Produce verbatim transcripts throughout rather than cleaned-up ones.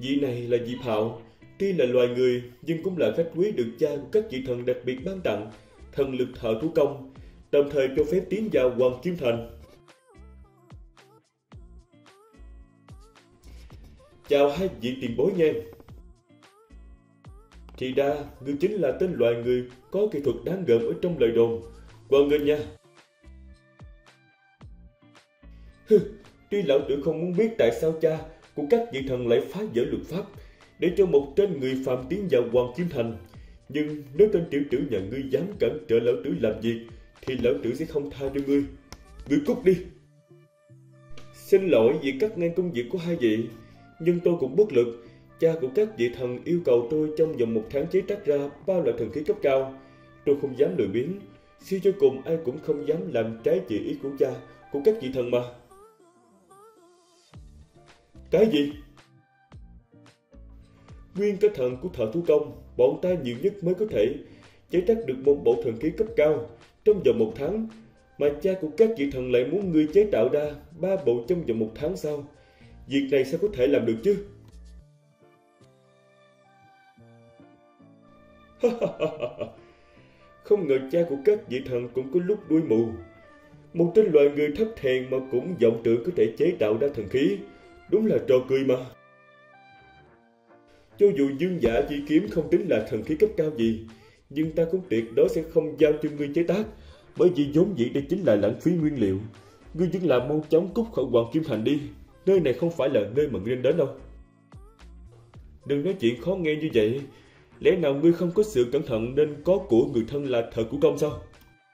Vị này là Diệp Hạo, tuy là loài người nhưng cũng là khách quý được cha của các vị thần đặc biệt ban tặng, thần lực thợ thủ công, đồng thời cho phép tiến vào Hoàng Kim Thành. Chào hai vị tiền bối nha. Thì ra, ngươi chính là tên loài người có kỹ thuật đáng gờm ở trong lời đồn. Hoan nghênh nha. Hừ, tuy lão tử không muốn biết tại sao cha của các vị thần lại phá vỡ luật pháp để cho một tên người phàm tiến vào Hoàng Kim Thành, nhưng nếu tên tiểu tử nhà ngươi dám cản trở lão tử làm việc thì lão tử sẽ không tha cho ngươi. Ngươi cút đi. Xin lỗi vì cắt ngang công việc của hai vị, nhưng tôi cũng bất lực. Cha của các vị thần yêu cầu tôi trong vòng một tháng chế tác ra ba loại thần khí cấp cao. Tôi không dám lười biếng, suy cho cùng ai cũng không dám làm trái chỉ ý của cha của các vị thần mà. Cái gì? Nguyên cái thần của thợ thủ công, bọn ta nhiều nhất mới có thể chế tác được một bộ thần khí cấp cao trong vòng một tháng, mà cha của các vị thần lại muốn ngươi chế tạo ra ba bộ trong vòng một tháng sao? Việc này sao có thể làm được chứ? Không ngờ cha của các vị thần cũng có lúc đuôi mù. Một tên loài người thấp hèn mà cũng vọng tưởng có thể chế tạo ra thần khí, đúng là trò cười mà. Cho dù Dương Giả Chi kiếm không tính là thần khí cấp cao gì, nhưng ta cũng tuyệt đối sẽ không giao cho ngươi chế tác, bởi vì vốn dĩ đây chính là lãng phí nguyên liệu. Ngươi vẫn là mau chóng cút khỏi Hoàng Kim Thành đi, nơi này không phải là nơi mà ngươi nên đến đâu. Đừng nói chuyện khó nghe như vậy. Lẽ nào ngươi không có sự cẩn thận nên có của người thân là thợ thủ công sao?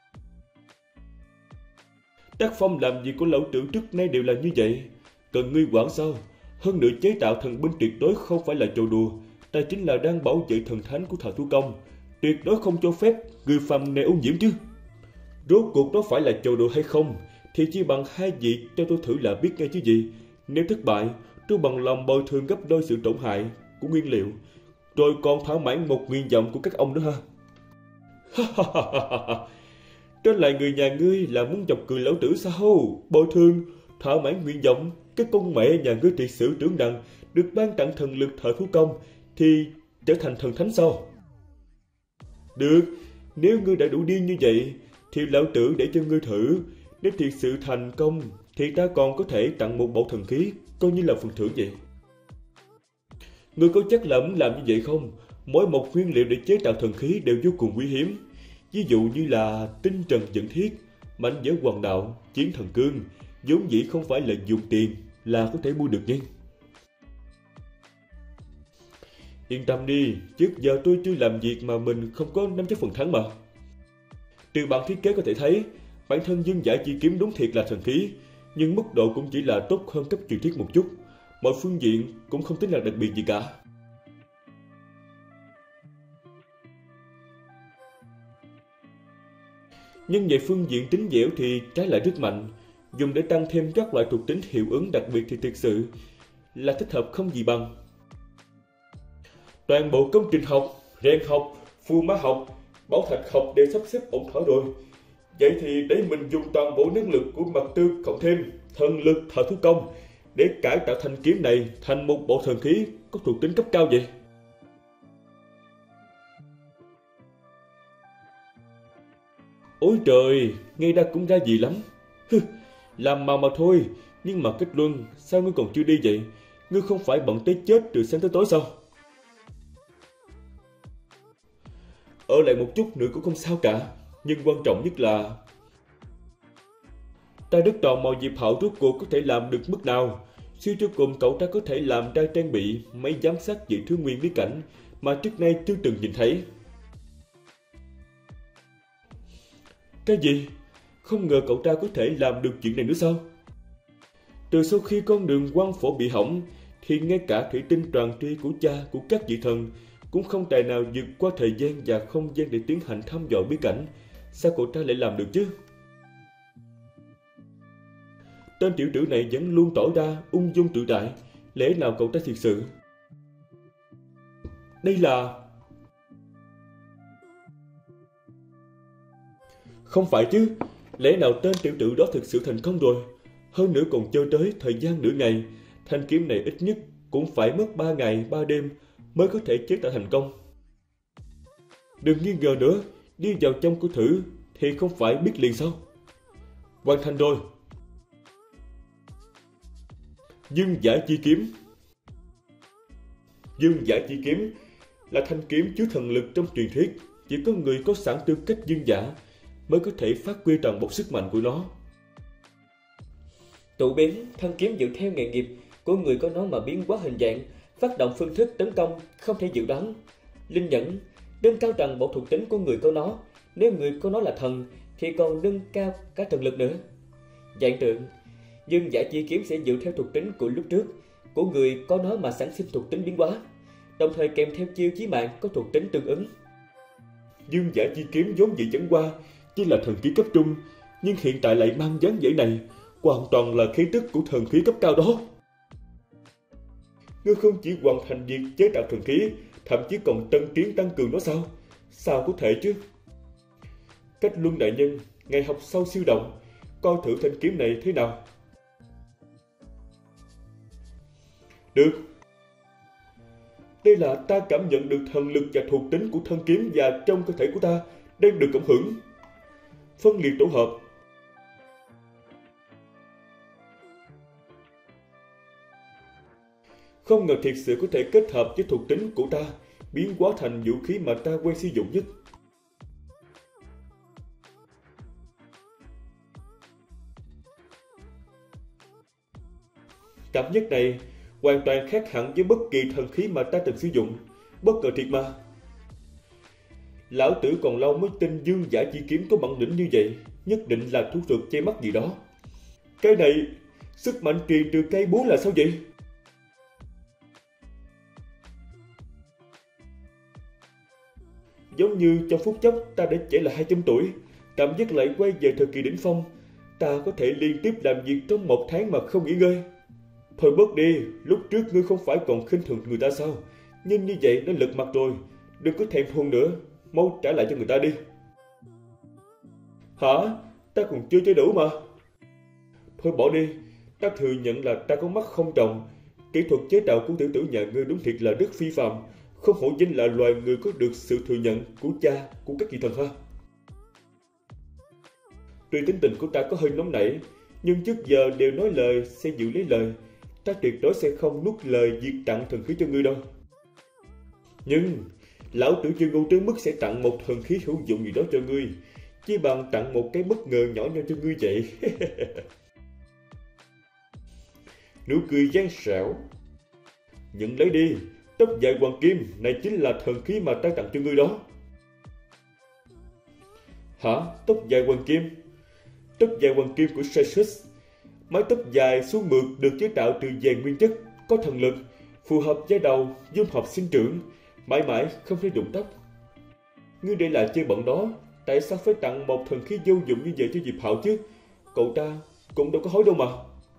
Tác phong làm việc của lão tử trước nay đều là như vậy. Cần ngươi quản sao? Hơn nữa chế tạo thần binh tuyệt đối không phải là trò đùa. Ta chính là đang bảo vệ thần thánh của thợ thủ công, tuyệt đối không cho phép người phàm này ô nhiễm chứ. Rốt cuộc đó phải là trò đùa hay không thì chỉ bằng hai vị cho tôi thử là biết ngay chứ gì. Nếu thất bại, tôi bằng lòng bồi thường gấp đôi sự tổn hại của nguyên liệu, rồi còn thỏa mãn một nguyện vọng của các ông nữa ha. Trên lại người nhà ngươi là muốn chọc cười lão tử sao? Bồi thường, thỏa mãn nguyện vọng, cái con mẹ nhà ngươi thì sử trưởng đằng được ban tặng thần lực thợ thủ công thì trở thành thần thánh sao? Được, nếu ngươi đã đủ điên như vậy thì lão tử để cho ngươi thử. Nếu thiệt sự thành công thì ta còn có thể tặng một bộ thần khí coi như là phần thưởng vậy. Ngươi có chắc là muốn làm như vậy không? Mỗi một nguyên liệu để chế tạo thần khí đều vô cùng quý hiếm. Ví dụ như là tinh trần dẫn thiết, mảnh vỡ hoàng đạo, chiến thần cương, vốn dĩ không phải là dùng tiền là có thể mua được nha. Yên tâm đi, trước giờ tôi chưa làm việc mà mình không có nắm chắc phần thắng mà. Từ bản thiết kế có thể thấy, bản thân Dương Giả Chi kiếm đúng thiệt là thần khí, nhưng mức độ cũng chỉ là tốt hơn cấp truyền thuyết một chút. Mọi phương diện cũng không tính là đặc biệt gì cả. Nhưng về phương diện tính dẻo thì trái lại rất mạnh. Dùng để tăng thêm các loại thuộc tính hiệu ứng đặc biệt thì thực sự là thích hợp không gì bằng. Toàn bộ công trình học, rèn học, phù ma học, bảo thạch học đều sắp xếp ổn thỏa rồi. Vậy thì để mình dùng toàn bộ năng lực của mặt tư cộng thêm thần lực thợ thủ công để cải tạo thanh kiếm này thành một bộ thần khí có thuộc tính cấp cao vậy. Ôi trời, nghe ra cũng ra gì lắm. Hừ, làm màu mà thôi, nhưng mà kết luận sao ngươi còn chưa đi vậy? Ngươi không phải bận tới chết từ sáng tới tối sao? Ở lại một chút nữa cũng không sao cả, nhưng quan trọng nhất là ta rất tò mò Diệp Hạo rốt cuộc có thể làm được mức nào. Suy cho cùng cậu ta có thể làm ra trang bị máy giám sát dị thứ nguyên bí cảnh mà trước nay chưa từng nhìn thấy. Cái gì? Không ngờ cậu ta có thể làm được chuyện này nữa sao? Từ sau khi con đường quan phổ bị hỏng thì ngay cả thủy tinh toàn tri của cha của các vị thần cũng không tài nào vượt qua thời gian và không gian để tiến hành thăm dò bí cảnh. Sao cậu ta lại làm được chứ? Tên tiểu tử này vẫn luôn tỏ ra ung dung tự tại. Lẽ nào cậu ta thiệt sự? Đây là... Không phải chứ? Lẽ nào tên tiểu tử đó thực sự thành công rồi? Hơn nữa còn chơi tới thời gian nửa ngày. Thanh kiếm này ít nhất cũng phải mất ba ngày ba đêm mới có thể chế tạo thành công. Đừng nghi ngờ nữa, đi vào trong của thử thì không phải biết liền sao? Hoàn thành rồi. Dương Giả Chi Kiếm. Dương Giả Chi Kiếm là thanh kiếm chứa thần lực trong truyền thuyết, chỉ có người có sẵn tư cách dương giả mới có thể phát huy toàn bộ sức mạnh của nó. Tụ biến, thân kiếm dựa theo nghề nghiệp của người có nó mà biến hóa hình dạng, phát động phương thức tấn công không thể dự đoán. Linh nhẫn, nâng cao toàn bộ thuộc tính của người có nó, nếu người có nó là thần thì còn nâng cao cả thần lực nữa. Dạng tượng, Dương Giả Chi Kiếm sẽ dựa theo thuộc tính của lúc trước của người có nó mà sản sinh thuộc tính biến hóa, đồng thời kèm theo chiêu chí mạng có thuộc tính tương ứng. Dương Giả Chi Kiếm vốn dĩ chẳng qua chỉ là thần khí cấp trung, nhưng hiện tại lại mang dáng vẻ này, hoàn toàn là khí tức của thần khí cấp cao đó. Ngươi không chỉ hoàn thành việc chế tạo thần khí, thậm chí còn tân tiến tăng cường nó sao? Sao có thể chứ? Cách Luân đại nhân, ngày học sau siêu động, coi thử thanh kiếm này thế nào. Được. Đây là ta cảm nhận được thần lực và thuộc tính của thân kiếm và trong cơ thể của ta đang được cộng hưởng. Phân liệt tổ hợp. Không ngờ thiệt sự có thể kết hợp với thuộc tính của ta, biến hóa thành vũ khí mà ta quen sử dụng nhất. Cảm giác này hoàn toàn khác hẳn với bất kỳ thần khí mà ta từng sử dụng. Bất ngờ thiệt mà. Lão tử còn lâu mới tin Dương Giả Chi Kiếm có bản lĩnh như vậy, nhất định là thú thuật che mắt gì đó. Cái này, sức mạnh truyền từ cây búa là sao vậy? Giống như trong phút chốc ta đã trẻ là hai trăm tuổi, cảm giác lại quay về thời kỳ đỉnh phong. Ta có thể liên tiếp làm việc trong một tháng mà không nghỉ ngơi. Thôi bớt đi, lúc trước ngươi không phải còn khinh thường người ta sao? Nhưng như vậy đã lật mặt rồi, đừng có thèm thuồng nữa, mau trả lại cho người ta đi. Hả? Ta còn chưa chơi đủ mà. Thôi bỏ đi, ta thừa nhận là ta có mắt không tròng. Kỹ thuật chế tạo của tiểu tử nhà ngươi đúng thiệt là rất phi phàm, không hổ danh là loài người có được sự thừa nhận của cha của các vị thần ha. Tuy tính tình của ta có hơi nóng nảy, nhưng trước giờ đều nói lời sẽ giữ lấy lời. Ta tuyệt đối sẽ không nuốt lời việc tặng thần khí cho ngươi đâu. Nhưng lão tử chưa ngu tới mức sẽ tặng một thần khí hữu dụng gì đó cho ngươi, chỉ bằng tặng một cái bất ngờ nhỏ nhoi cho ngươi vậy. Nụ cười gian xảo. Nhận lấy đi, tóc dài hoàng kim này chính là thần khí mà ta tặng cho ngươi đó. Hả? Tóc dài hoàng kim? Tóc dài hoàng kim của Cassius. Mái tóc dài xuống mượt được chế tạo từ vàng nguyên chất, có thần lực, phù hợp giai đầu, dung hợp sinh trưởng, mãi mãi không thể rụng tóc. Ngươi đây là chơi bận đó, tại sao phải tặng một thần khí vô dụng như vậy cho Diệp Hạo chứ? Cậu ta cũng đâu có hối đâu mà.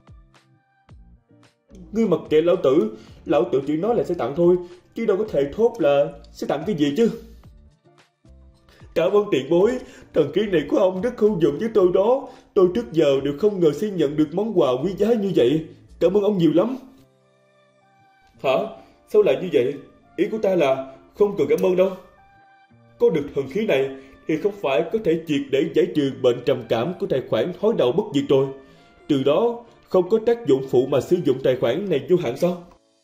Ngươi mặc kệ lão tử, lão tử chỉ nói là sẽ tặng thôi, chứ đâu có thể thốt là sẽ tặng cái gì chứ. Cảm ơn tiền bối, thần khí này của ông rất hữu dụng với tôi đó. Tôi trước giờ đều không ngờ sẽ nhận được món quà quý giá như vậy. Cảm ơn ông nhiều lắm. Hả? Sao lại như vậy? Ý của ta là không cần cảm ơn đâu. Có được thần khí này thì không phải có thể triệt để giải trừ bệnh trầm cảm của tài khoản hối đầu bất diệt rồi. Từ đó không có tác dụng phụ mà sử dụng tài khoản này vô hạn sao?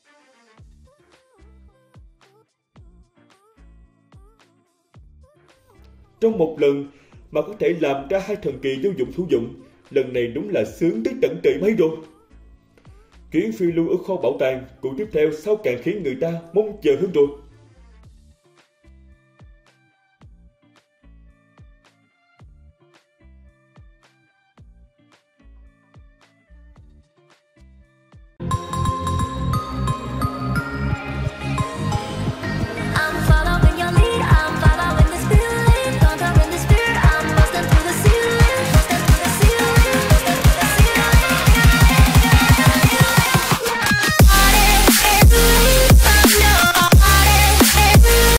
Trong một lần mà có thể làm ra hai thần kỳ vô dụng hữu dụng, lần này đúng là sướng tới tận trời mấy rồi. Chuyến phiêu lưu ở kho bảo tàng, cuộc tiếp theo sao càng khiến người ta mong chờ hơn rồi.